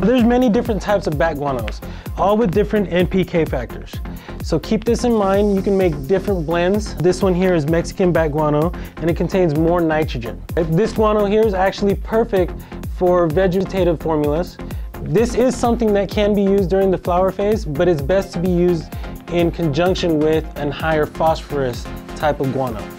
There's many different types of bat guanos, all with different NPK factors. So keep this in mind. You can make different blends. This one here is Mexican bat guano, and it contains more nitrogen. This guano here is actually perfect for vegetative formulas. This is something that can be used during the flower phase, but it's best to be used in conjunction with a higher phosphorus type of guano.